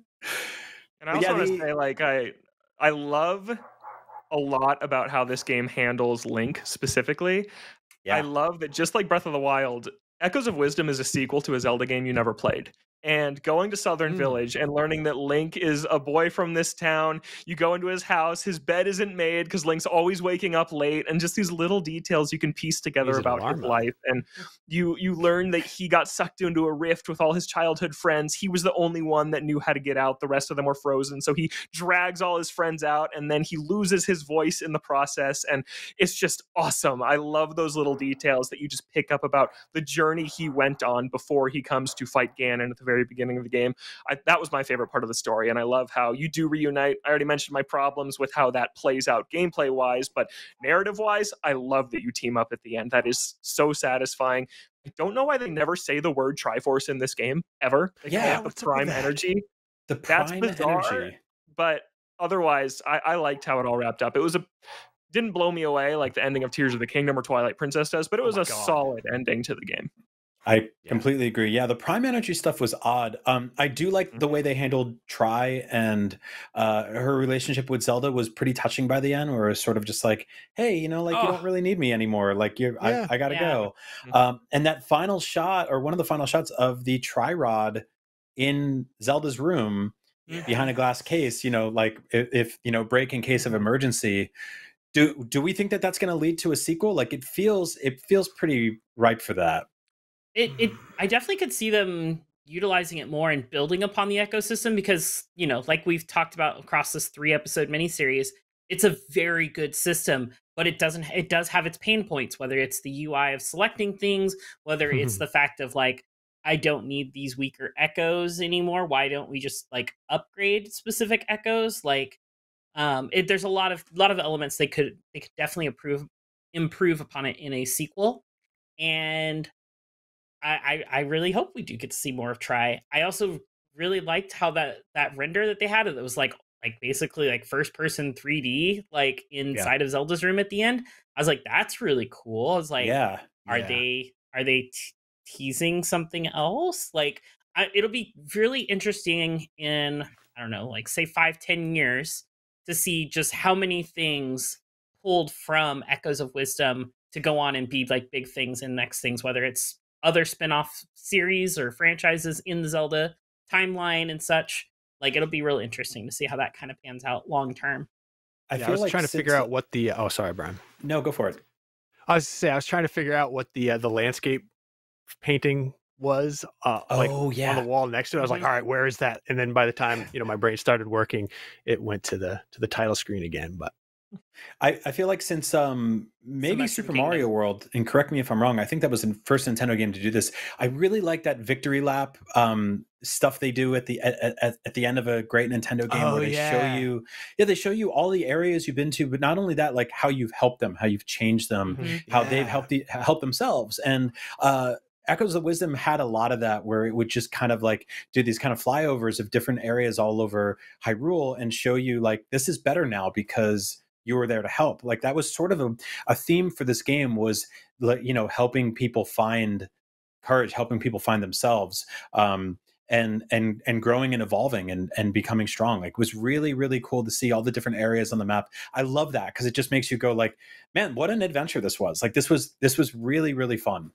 I also want to say, like, I love a lot about how this game handles Link specifically. I love that, just like Breath of the Wild, Echoes of Wisdom is a sequel to a Zelda game you never played. And going to Southern Village and learning that Link is a boy from this town, you go into his house, his bed isn't made because Link's always waking up late, and just these little details you can piece together about his life. And you learn that he got sucked into a rift with all his childhood friends. He was the only one that knew how to get out. The rest of them were frozen. So he drags all his friends out, and then he loses his voice in the process. And it's just awesome. I love those little details that you just pick up about the journey he went on before he comes to fight Ganon at the very beginning of the game. That was my favorite part of the story, and I love how you do reunite. I already mentioned my problems with how that plays out gameplay wise, but narrative wise, I love that you team up at the end. That is so satisfying. I don't know why they never say the word Triforce in this game ever. They have the Prime Energy. The Prime Energy. But otherwise, I liked how it all wrapped up. Didn't blow me away like the ending of Tears of the Kingdom or Twilight Princess does, but it was a solid ending to the game. I completely agree. Yeah, the Prime Energy stuff was odd. I do like the way they handled Tri, and her relationship with Zelda was pretty touching by the end, where it was sort of just like, hey, you know, like you don't really need me anymore. Like I gotta go. And that final shot, or one of the final shots of the Tri-Rod in Zelda's room behind a glass case, you know, like if you know, break in case of emergency. Do we think that that's going to lead to a sequel? Like it feels pretty ripe for that. I definitely could see them utilizing it more and building upon the ecosystem, because, you know, like we've talked about across this 3-episode miniseries, it's a very good system, but it does have its pain points, whether it's the UI of selecting things, whether it's the fact of like, I don't need these weaker echoes anymore. Why don't we just like upgrade specific echoes? Like, there's a lot of elements they could definitely improve upon it in a sequel. And I really hope we do get to see more of Tri. I also really liked how that render that they had, it was like basically like first person 3D, like inside of Zelda's room at the end. I was like, that's really cool. I was like, are they teasing something else? Like, it'll be really interesting in, I don't know, like say 5-10 years to see just how many things pulled from Echoes of Wisdom to go on and be like big things and next things, whether it's other spin-off series or franchises in the Zelda timeline and such. Like, it'll be real interesting to see how that kind of pans out long term. I was like trying to figure out what the sorry, Brian. No, go for it. I was trying to figure out what the landscape painting was on the wall next to it. I was like, all right, where is that? And then by the time, you know, my brain started working, it went to the title screen again. But I feel like since maybe Super Mario World, and correct me if I'm wrong, I think that was the first Nintendo game to do this. I really like that victory lap stuff they do at the end of a great Nintendo game, where they show you all the areas you've been to, but not only that, like how you've helped them, how you've changed them, how they've helped themselves. And Echoes of Wisdom had a lot of that, where it would just kind of like do these kind of flyovers of different areas all over Hyrule and show you like, this is better now because you were there to help. Like that was sort of a theme for this game, was, you know, helping people find courage, helping people find themselves, and growing and evolving and becoming strong. Like, it was really, really cool to see all the different areas on the map. I love that, because it just makes you go like, man, what an adventure this was. Like this was really, really fun.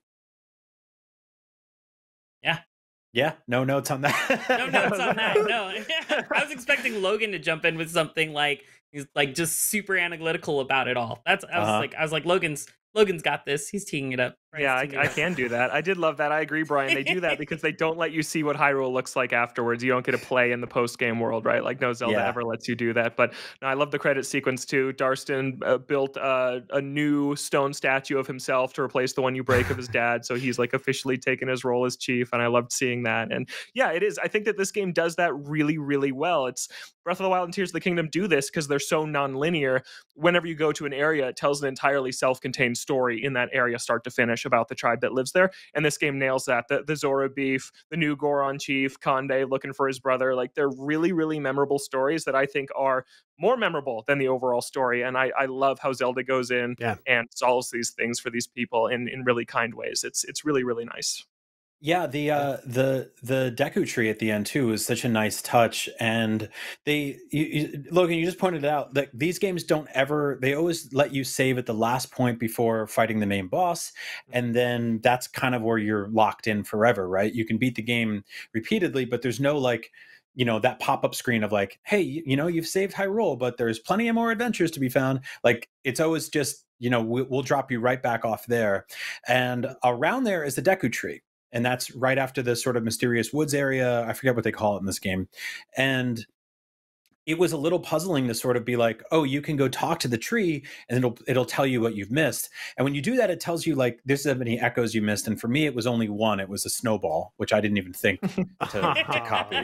Yeah, no notes on that. No notes on that. No, I was expecting Logan to jump in with something like, he's like just super analytical about it all. I was like, Logan's got this. He's teeing it up. Yeah, I can do that. I did love that. I agree, Brian. They do that because they don't let you see what Hyrule looks like afterwards. You don't get to play in the post-game world, right? Like no Zelda ever lets you do that. But no, I love the credit sequence too. Darstan built a new stone statue of himself to replace the one you break of his dad. So he's like officially taken his role as chief, and I loved seeing that. And yeah, it is. I think that this game does that really, really well. It's Breath of the Wild and Tears of the Kingdom do this because they're so non-linear. Whenever you go to an area, it tells an entirely self-contained story in that area, start to finish, about the tribe that lives there. And this game nails that. The Zora beef, the new Goron chief, Konde looking for his brother. Like they're really, really memorable stories that I think are more memorable than the overall story. And I love how Zelda goes in and solves these things for these people in really kind ways. It's really, really nice. Yeah, the Deku tree at the end too is such a nice touch, and Logan, you just pointed out that these games they always let you save at the last point before fighting the main boss, and then that's kind of where you're locked in forever, right? You can beat the game repeatedly, but there's no like, that pop-up screen of like, hey, you've saved Hyrule, but there's plenty of more adventures to be found. Like it's always just, we'll drop you right back off there, and around there is the Deku tree. And that's right after the sort of mysterious woods area. I forget what they call it in this game. And it was a little puzzling to sort of be like, oh, you can go talk to the tree and it'll tell you what you've missed. And when you do that, it tells you like, this is how many echoes you missed. And for me, it was only one. It was a snowball, which I didn't even think to copy.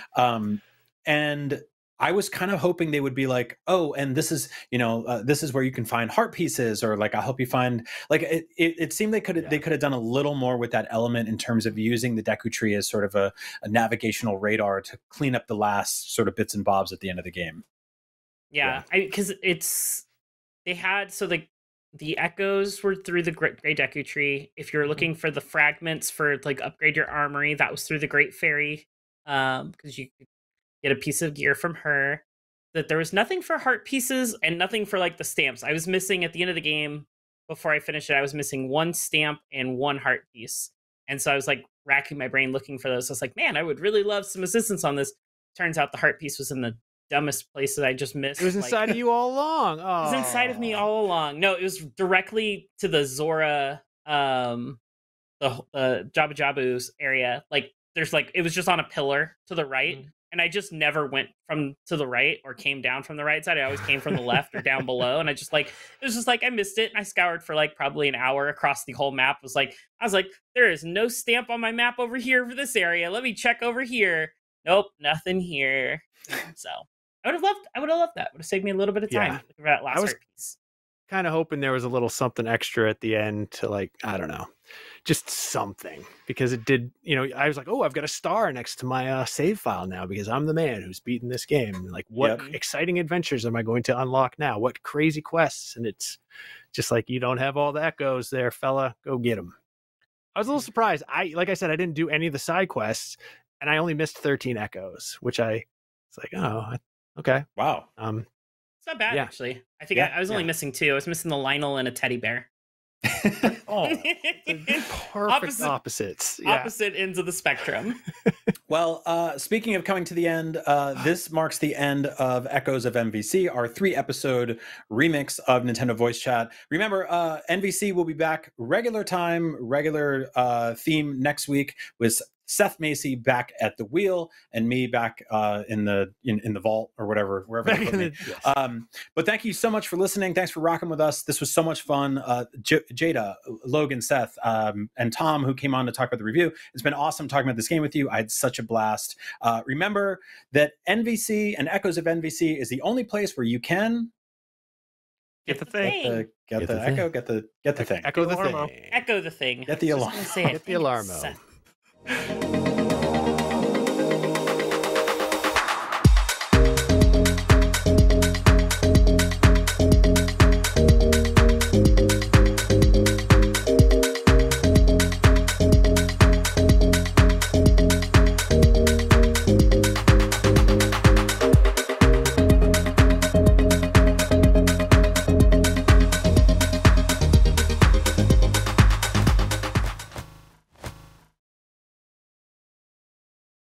And I was kind of hoping they would be like, oh, and this is, this is where you can find heart pieces, or like, I'll help you find, like, it seemed they could have done a little more with that element in terms of using the Deku tree as sort of a navigational radar to clean up the last sort of bits and bobs at the end of the game. Yeah. Because the echoes were through the Great Deku tree. If you're looking for the fragments for like upgrade your armory, that was through the Great Fairy, because you could get a piece of gear from her. That there was nothing for heart pieces and nothing for like the stamps. I was missing at the end of the game, before I finished it, I was missing one stamp and one heart piece. And so I was like racking my brain looking for those. I was like, man, I would really love some assistance on this. Turns out the heart piece was in the dumbest place that I just missed. It was inside of you all along. Oh. It was inside of me all along. No, it was directly to the Zora, the Jabu Jabu's area. Like there's like, it was just on a pillar to the right. And I just never went to the right or came down from the right side. I always came from the left or down below. And it was just like, I missed it. And I scoured for like probably an hour across the whole map. I was like, there is no stamp on my map over here for this area. Let me check over here. Nope, nothing here. So I would have loved that. Would have saved me a little bit of time looking for that last heart piece. Kind of hoping there was a little something extra at the end to like, I don't know, just something, because it did, I was like, oh, I've got a star next to my save file now because I'm the man who's beaten this game. Like, what exciting adventures am I going to unlock now? What crazy quests? And it's just like, you don't have all the echoes there, fella. Go get them. I was a little surprised. Like I said, I didn't do any of the side quests, and I only missed 13 echoes, which it's like, oh, okay. Wow. It's not bad, actually. I think I was only missing 2. I was missing the Lionel and a teddy bear. Perfect opposites. Opposite ends of the spectrum. Well, speaking of coming to the end, this marks the end of Echoes of NVC, our 3-episode remix of Nintendo Voice Chat. Remember, NVC will be back regular time, regular theme next week with Seth Macy back at the wheel and me back in the vault or whatever, wherever they put me. But thank you so much for listening. Thanks for rocking with us. This was so much fun. Jada, Logan, Seth, and Tom, who came on to talk about the review. It's been awesome talking about this game with you. I had such a blast. Remember that NVC and Echoes of NVC is the only place where you can get the thing. Get the echo. Get the thing. Echo the thing. Echo the thing. Get the alarm. Say it. Get the ALARMO. Seth.